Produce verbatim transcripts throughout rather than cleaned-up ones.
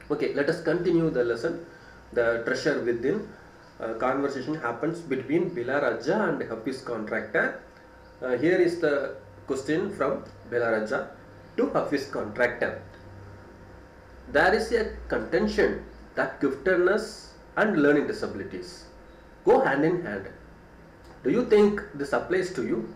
Okay, let us continue the lesson. The treasure within. Uh, conversation happens between Bilaraja and Hafiz contractor. Uh, here is the question from Bilaraja to Hafiz contractor. There is a contention that giftedness and learning disabilities go hand in hand. Do you think this applies to you?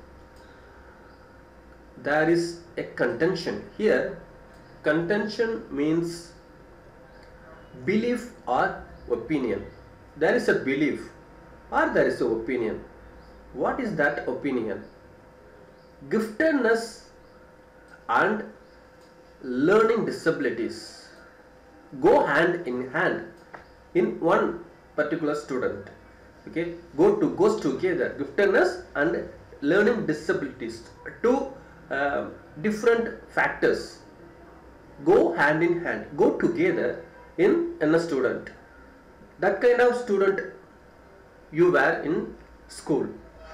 There is a contention here. Contention means belief or opinion. There is a belief or there is an opinion. What is that opinion? Giftedness and learning disabilities go hand in hand in one particular student. Okay, go to goes together. Giftedness and learning disabilities, two uh, different factors go hand in hand, go together in, in a student. That kind of student you were in school.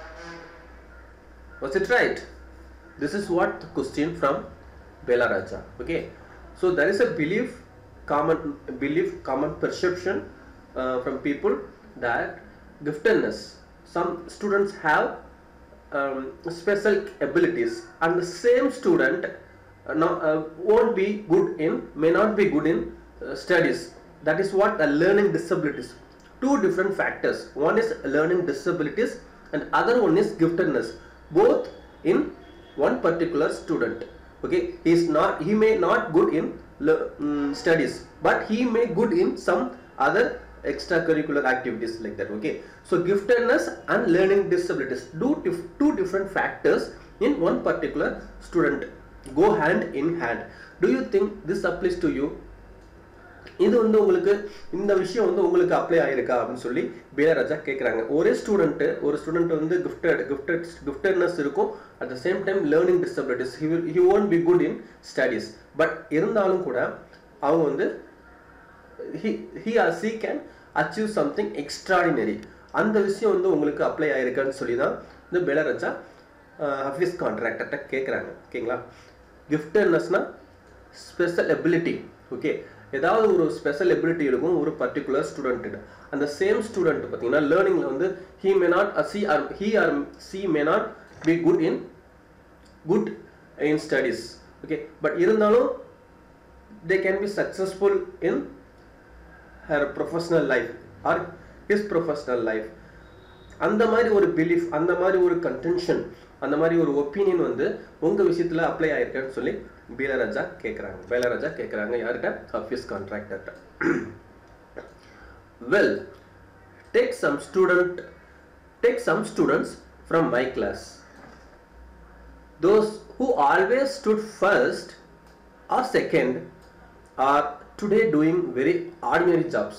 Was it right? This is what the question from Bilaraja. Okay, so there is a belief, common belief, common perception uh, from people that giftedness, some students have um, special abilities, and the same student uh, no, uh, won't be good in, may not be good in uh, studies. That is what the learning disabilities. Two different factors. One is learning disabilities and other one is giftedness. Both in one particular student. Okay, he is not, he may not good in um, studies, but he may good in some other extracurricular activities like that. Okay, so giftedness and learning disabilities, do dif two different factors in one particular student, go hand in hand. Do you think this applies to you? இது வந்து உங்களுக்கு இந்த விஷயம் வந்து உங்களுக்கு apply ஆயிருக்கா அப்படின்னு சொல்லி Bilaraja கேக்குறாங்க. ஒரே ஸ்டூடண்ட் ஒரு ஸ்டூடண்ட் வந்து gifted gifted giftedness இருக்கும், at the same time learning disabilities, he will he won't be good in studies, but இருந்தாலும் கூட அவங்க வந்து he he or she can achieve something extraordinary. அந்த விஷயம் வந்து உங்களுக்கு அப்ளை ஆயிருக்கான்னு சொல்லி தான் இந்த Bilaraja Hafiz contractor கேக்குறாங்க. ஓகேங்களா? giftednessனா special ability. ஓகே, ஏதாவது ஒரு ஸ்பெஷல் எபிலிட்டி இருக்கும் ஒரு பர்టిక్యులர் ஸ்டூடண்ட். அந்த சேம் ஸ்டூடண்ட் பாத்தீங்கன்னா லேர்னிங்ல வந்து he may not uh, see or he or she may not be good in good in studies. Okay, but இருந்தாலும் they can be successful in her professional life or his professional life. அந்த மாதிரி ஒரு belief, அந்த மாதிரி ஒரு contention, அந்த மாதிரி ஒரு ஒப்பீனியன் வந்து உங்க விஷயத்துல அப்ளை ஆயிருக்கான்னு சொல்லி Bilaraja கேக்குறாங்க. Bilaraja கேக்குறாங்க யார்கிட்ட? Hafiz contractor. Well, take some student take some students from my class. Those who always stood first or second are today doing very ordinary jobs.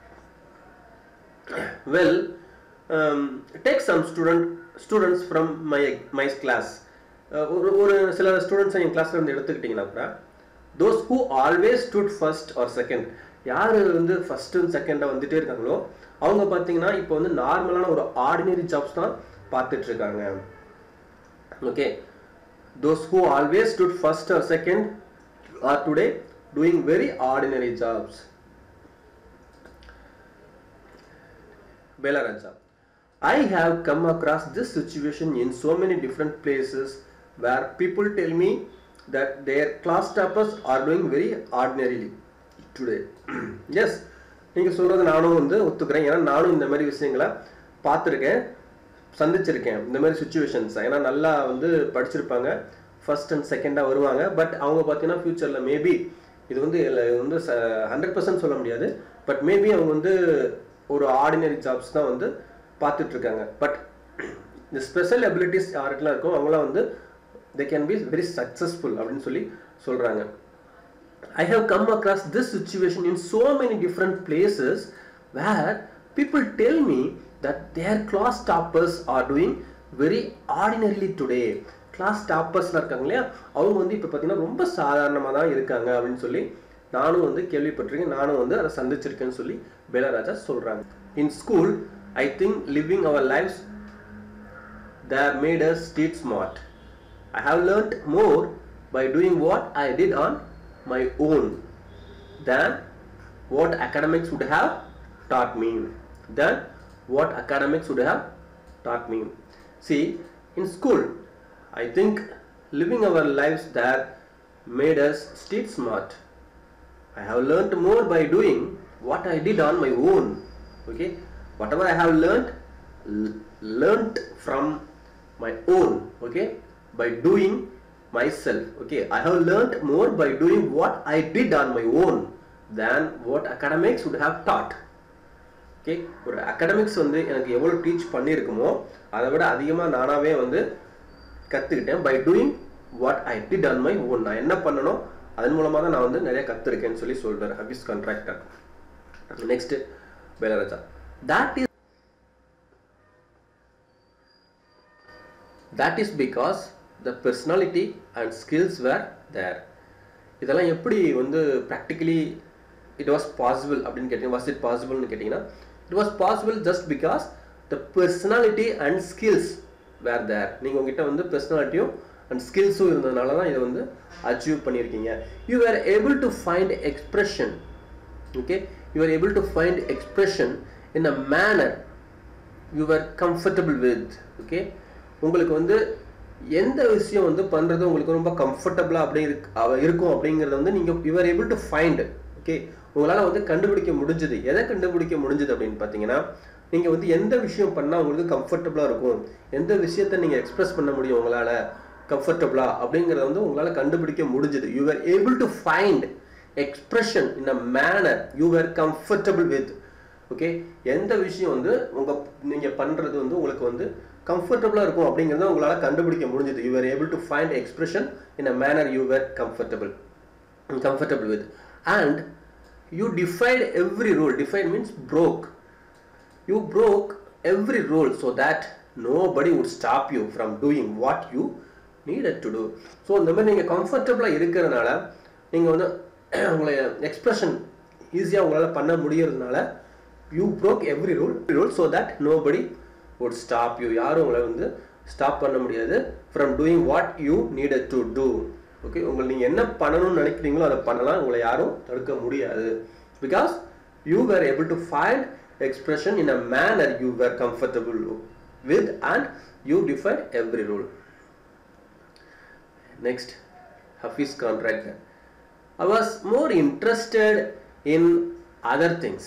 Well, um, take some student students from my my class. ஒரு ஒரு சில students என் கிளாஸ்ல வந்து எடுத்துக்கிட்டீங்கன்னா கூட those who always stood first or second, யாரு வந்து first and செகண்டா வந்துட்டே இருக்காங்களோ அவங்க பாத்தீங்கன்னா இப்போ வந்து நார்மலான ஒரு ஆர்டினரி ஜாப்ஸ் தான் பார்த்துட்டு இருக்காங்க. Okay, those who always stood first or second are today doing very ordinary jobs. Bilaraja, I have come across this situation in so many different places where people tell me that their class toppers are doing very ordinarily today. Yes, நீங்க சொல்றது நானும் வந்து ஒத்துக்கிறேன். ஏன்னா நானும் இந்த மாதிரி விஷயங்களை பார்த்துருக்கேன், சந்திச்சிருக்கேன் இந்த மாதிரி சுச்சுவேஷன்ஸ். ஏன்னா நல்லா வந்து படிச்சிருப்பாங்க, ஃபர்ஸ்ட் அண்ட் செகண்டா வருவாங்க, பட் அவங்க பார்த்தீங்கன்னா ஃபியூச்சர்ல மேபி இது வந்து வந்து ஹண்ட்ரட் பர்சன்ட் சொல்ல முடியாது, பட் மேபி அவங்க வந்து ஒரு ஆர்டினரி ஜாப்ஸ் தான் வந்து பார்த்துட்டு இருக்காங்க. பட் இந்த ஸ்பெஷல் எபிலிட்டிஸ் யாருக்கெல்லாம் இருக்கும் அவங்களாம் வந்து they can be very successful அப்படின்னு சொல்லி சொல்றாங்க. I have come across this situation in so many different places where people tell me that their class toppers are doing very ordinarily today. class toppers இருக்காங்க இல்லையா, அவங்க வந்து இப்போ பார்த்தீங்கன்னா ரொம்ப சாதாரணமாக தான் இருக்காங்க அப்படின்னு சொல்லி நானும் வந்து கேள்விப்பட்டிருக்கேன், நானும் வந்து அதை சந்திச்சிருக்கேன்னு சொல்லி Bilaraja சொல்றாங்க. In school, I think living our lives that made us street smart. I have learnt more by doing what I did on my own than what academics would have taught me. Than what academics would have taught me. See, in school, I think living our lives there made us street smart. I have learnt more by doing what I did on my own. Okay, whatever I have learnt, learnt from my own. Okay, by doing myself. Okay, I have learnt more by doing what I did on my own than what academics would have taught. Okay, ஒரு academics வந்து எனக்கு எவ்வளவு teach பண்ணிருக்குமோ அதை விட அதிகமா நானாவே வந்து கத்துக்கிட்டேன் by doing what I did on my own. நான் என்ன பண்ணனோ அதன் மூலமா தான் நான் வந்து நிறைய கத்துக்கிட்டேன்னு சொல்லி சொல்றாரு Hafiz contractor. Next, Belaraja. That is that is because the personality and skills were there. இதெல்லாம் எப்படி வந்து practically it was possible அப்படினு கேட்டீங்க, was it possible னு கேட்டீங்கன்னா it was possible just because the personality and skills were there. நீங்க உங்ககிட்ட வந்து personalityயும் and skillsம் இருந்ததனால தான் இத வந்து achieve பண்ணிருக்கீங்க. You were able to find expression. Okay, you were able to find expression in a manner you were comfortable with. Okay, உங்களுக்கு வந்து எந்த விஷயம் வந்து பண்றது உங்களுக்கு ரொம்ப கம்ஃபர்ட்டபிளா அப்படி இருக்கும் அப்படிங்கறது வந்து நீங்க you were able to find. Okay, உங்களால வந்து கண்டுபிடிக்க முடிஞ்சது. எதை கண்டுபிடிக்க முடிஞ்சது அப்படினு பாத்தீங்கன்னா நீங்க வந்து எந்த விஷயம் பண்ணா உங்களுக்கு கம்ஃபர்ட்டபிளா இருக்கும், எந்த விஷயத்தை நீங்க எக்ஸ்பிரஸ் பண்ண முடியும் உங்களால கம்ஃபர்ட்டபிளா அப்படிங்கறத வந்து உங்களால கண்டுபிடிக்க முடிஞ்சது. You were able to find expression in a manner you were comfortable with. Okay, எந்த விஷயம் வந்து உங்க நீங்க பண்றது வந்து உங்களுக்கு வந்து கம்ஃபர்ட்டபிளா இருக்கும் அப்படிங்கறத உங்களால கண்டுபிடிக்க முடிஞ்சது. You were able to find expression in a manner you were comfortable comfortable with. And you defied every rule. Defied means broke. You broke every rule so that nobody would stop you from doing what you needed to do. So இந்த மாதிரி நீங்க கம்ஃபர்ட்டபிளா இருக்கறனால நீங்க வந்து உங்களுடைய expression ஈஸியா உங்களால பண்ண முடியறதுனால you broke every rule rule so that nobody would stop you. யாரும் உங்களை வந்து ஸ்டாப் பண்ண முடியாது from doing what you needed to do. Okay, உங்களுக்கு நீங்க என்ன பண்ணணும்னு நினைக்கிறீங்களோ அதை பண்ணலாம், உங்களை யாரும் தடுக்க முடியாது. Because you were able to find expression in a manner you were comfortable with and you defied every rule. Next, Hafiz contractor. I was more interested in other things.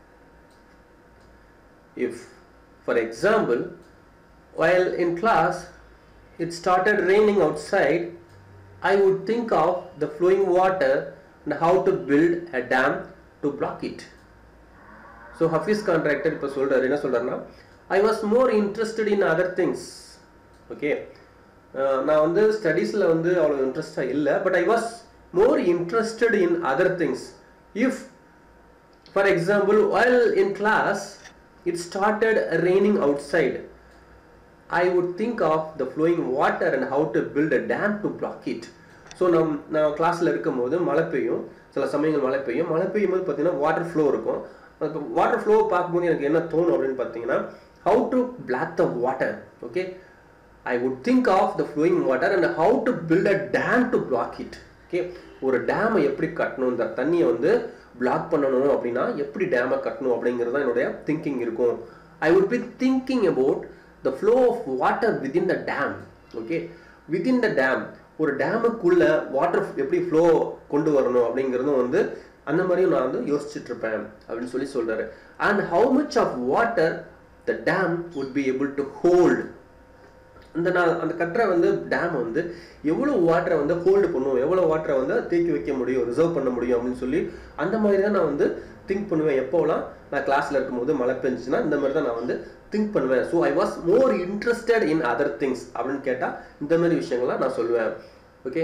If, for example, while in class it started raining outside, I would think of the flowing water and how to build a dam to block it. So Hafiz contractor இப்ப சொல்றாரு என்ன சொல்றாருன்னா I was more interested in other things. Okay, நான் வந்து ஸ்டடீஸ்ல வந்து அவ்வளவு இன்ட்ரெஸ்டா இல்ல, but I was more interested in other things. If, for example, while in class it started raining outside, I would think of the flowing water and how to build a dam to block it. So நான் நான் கிளாஸ்ல இருக்கும்போது மழை பெய்யும், சில சமயங்கள் மழை பெய்யும். மழை பெய்யும் போது பார்த்தீங்கன்னா வாட்டர் ஃப்ளோ இருக்கும். அந்த வாட்டர் ஃப்ளோ பார்க்கும்போது எனக்கு என்ன தோணும் அப்படின்னு பார்த்தீங்கன்னா how to block the water. Okay, I would think of the flowing water and how to build a dam to block it. Okay, ஒரு டேமை எப்படி கட்டணும், இந்த தண்ணியை வந்து பிளாக் பண்ணணும் அப்படின்னா எப்படி டேமை கட்டணும் அப்படிங்கிறது தான் என்னுடைய திங்கிங் இருக்கும். I would be thinking about the flow of water within the dam. Okay, within the dam, ஒரு டேமுக்குள்ள வாட்டர் எப்படி ஃப்ளோ கொண்டு வரணும் அப்படிங்கிறதும் வந்து அந்த மாதிரியும் நான் வந்து யோசிச்சுட்டு இருப்பேன் அப்படின்னு சொல்லி சொல்றாரு. And how much of water the dam would be able to hold. அந்த நான் அந்த கட்டுற வந்து டேம் வந்து எவ்வளவு வாட்டரை வந்து ஹோல்டு பண்ணுவோம், எவ்வளவு வாட்டரை வந்து தேக்கி வைக்க முடியும், ரிசர்வ் பண்ண முடியும் அப்படின்னு சொல்லி அந்த மாதிரி தான் நான் வந்து திங்க் பண்ணுவேன். எப்போலாம் நான் கிளாஸ்ல இருக்கும்போது மழை பெஞ்சுன்னா இந்த மாதிரி தான் நான் வந்து திங்க் பண்ணுவேன். So I was more interested in other things அப்படின்னு கேட்டால் இந்த மாதிரி விஷயங்கள்லாம் நான் சொல்லுவேன். Okay,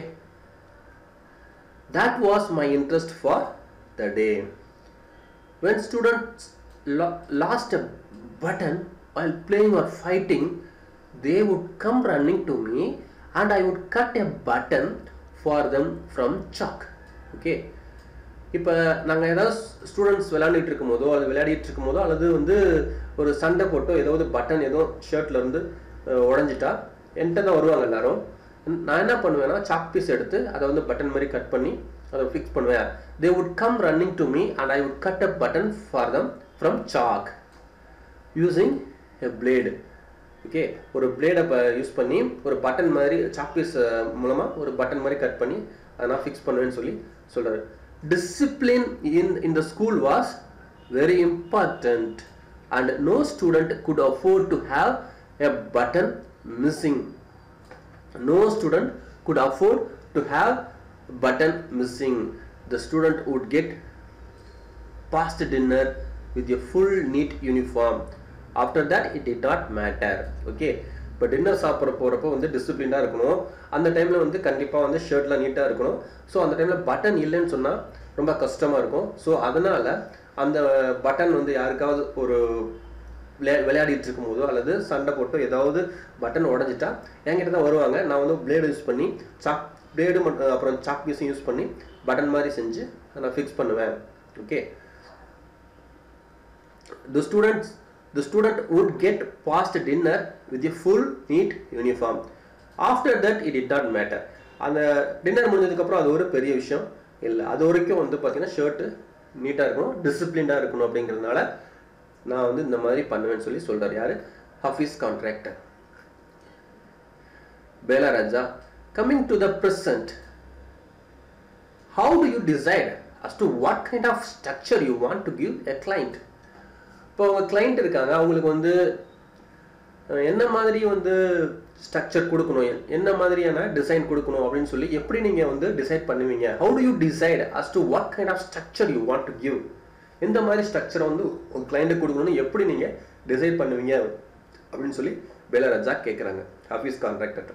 that was my interest for the day. When students lo lost a button while playing or fighting, they would come running to me and I would cut a button for them from chalk. Okay, இப்போ நாங்கள் ஏதாவது students விளையாடிட்டு இருக்கும் போதோ அது விளையாடிட்டு இருக்கும் போதோ அல்லது வந்து ஒரு சண்டை போட்டோ ஏதாவது பட்டன் ஏதோ ஷர்ட்ல இருந்து உடஞ்சிட்டா என்கிட்ட தான் வருவாங்க எல்லாரும். நான் என்ன பண்ணுவேன்னா சாக் பீஸ் எடுத்து அதை வந்து பட்டன் மாதிரி கட் பண்ணி அதை ஃபிக்ஸ் பண்ணுவேன். They would come running to me and I would cut a button for them from chalk using a blade. Okay, ஒரு பிளேடை யூஸ் பண்ணி ஒரு பட்டன் மாதிரி சாக் பீஸ் மூலமாக ஒரு பட்டன் மாதிரி கட் பண்ணி அதை நான் ஃபிக்ஸ் பண்ணுவேன்னு சொல்லி சொல்கிறாரு. Discipline in in the school was very important and no student could afford to have a button missing. No student could afford to have button missing. The student would get past dinner with a full neat uniform. After that it did not matter. Okay, இப்போ dinner சாப்பிட்ற போகிறப்போ வந்து டிசிப்ளினாக இருக்கணும். அந்த டைமில் வந்து கண்டிப்பாக வந்து ஷர்ட்லாம் நீட்டாக இருக்கணும். ஸோ அந்த டைமில் பட்டன் இல்லைன்னு சொன்னால் ரொம்ப கஷ்டமாக இருக்கும். ஸோ அதனால் அந்த பட்டன் வந்து யாருக்காவது ஒரு விளையா விளையாடிட்டு இருக்கும்போதோ அல்லது சண்டை போட்டோ ஏதாவது பட்டன் உடஞ்சிட்டா என்கிட்ட தான் வருவாங்க. நான் வந்து பிளேடு யூஸ் பண்ணி சாக் பிளேடு மட்டும் அப்புறம் சாக் பீஸும் யூஸ் பண்ணி பட்டன் மாதிரி செஞ்சு நான் ஃபிக்ஸ் பண்ணுவேன். Okay, the students the student would get past dinner with a full neat uniform. After that it did not matter. அந்த டின்னர் முடிஞ்சதுக்கப்புறம் அது ஒரு பெரிய விஷயம் இல்லை. அது வரைக்கும் வந்து பார்த்தீங்கன்னா ஷர்ட்டு நீட்டாக இருக்கணும், டிசிப்ளின்டாக இருக்கணும். அப்படிங்கிறதுனால நான் வந்து இந்த மாதிரி பண்ணுவேன்னு சொல்லி சொல்கிறார். யார்? Hafeez contractor. Bela Raja. Coming to the present, how do you decide as to what kind of structure you want to give a client? இப்போ அவங்க கிளைண்ட் இருக்காங்க, அவங்களுக்கு வந்து என்ன மாதிரி வந்து ஸ்ட்ரக்சர் கொடுக்கணும், என்ன மாதிரியான டிசைன் கொடுக்கணும் அப்படின்னு சொல்லி எப்படி நீங்கள் வந்து டிசைட் பண்ணுவீங்க? How do you decide as to what kind of structure you want to give? எந்த மாதிரி ஸ்ட்ரக்சரை வந்து உங்கள் கிளைண்ட்டுக்கு கொடுக்கணும்னு எப்படி நீங்கள் டிசைட் பண்ணுவீங்க அப்படின்னு சொல்லி பெலா ரஜா கேட்குறாங்க office contractor.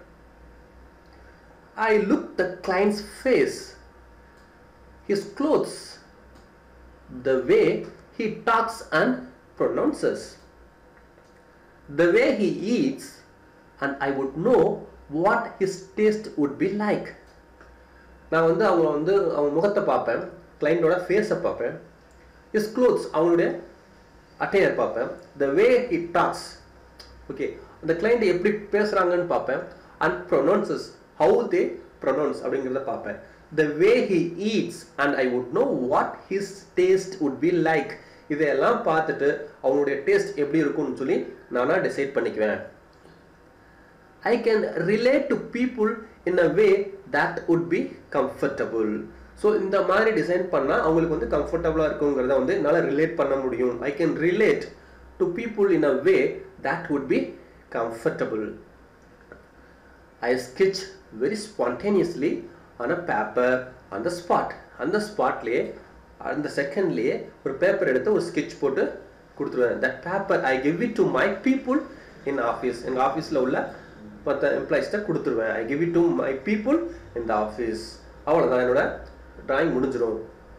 I look the client's face, his clothes, the way he talks and pronounces, the way he eats, and I would know what his taste would be like. நான் வந்து அவங்க வந்து அவங்க முகத்தை பார்ப்பேன், கிளைண்டோட ஃபேஸை பார்ப்பேன், his clothes அவங்களுடைய அட்டையர் பார்ப்பேன், the way he talks, okay அந்த கிளைண்ட் எப்படி பேசுகிறாங்கன்னு பார்ப்பேன், and pronounces how they pronounce அப்படிங்கிறத பார்ப்பேன், the way he eats, and I would know what his taste would be like. இதையெல்லாம் பார்த்துட்டு அவங்களுடைய டேஸ்ட் எப்படி இருக்கும்னு சொல்லி நானா டிசைட் பண்ணிக்குவேன். I can relate to people in a way that would be comfortable. So இந்த மாதிரி டிசைன் பண்ணால் அவங்களுக்கு வந்து கம்ஃபர்டபுளாக இருக்குங்கிறத வந்து என்னால் ரிலேட் பண்ண முடியும். I can relate to people in a way that would be comfortable. I sketch very spontaneously on a paper on the spot. அந்த ஸ்பாட்லேயே அந்த செகண்ட்லேயே ஒரு பேப்பர் எடுத்து ஒரு ஸ்கெட்ச் போட்டு கொடுத்துருவேன். That paper I give it to my people in office. எங்கள் ஆஃபீஸில் உள்ள மற்ற எம்ப்ளாயிஸ்ட்டை கொடுத்துருவேன். I give it to my people in the office. அவ்வளோதான், என்னோட டிராயிங் முடிஞ்சிடும்.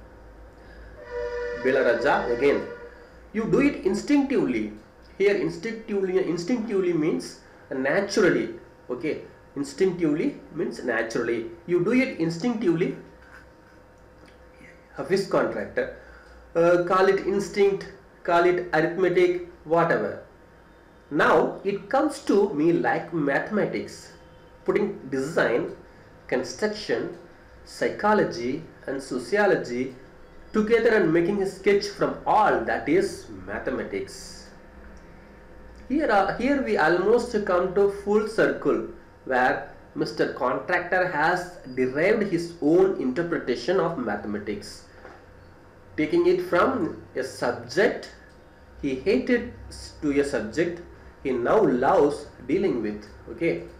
Bela Raja again. You do it instinctively. Here instinctively instinctively means naturally. Okay, instinctively means naturally. You do it instinctively. Office contractor, uh, call it instinct, call it arithmetic, whatever. Now it comes to me like mathematics, putting design, construction, psychology and sociology together and making a sketch from all that is mathematics. Here, are, here we almost come to full circle where Mister Contractor has derived his own interpretation of mathematics. Taking it from a subject he hated to a subject he now loves dealing with. Okay.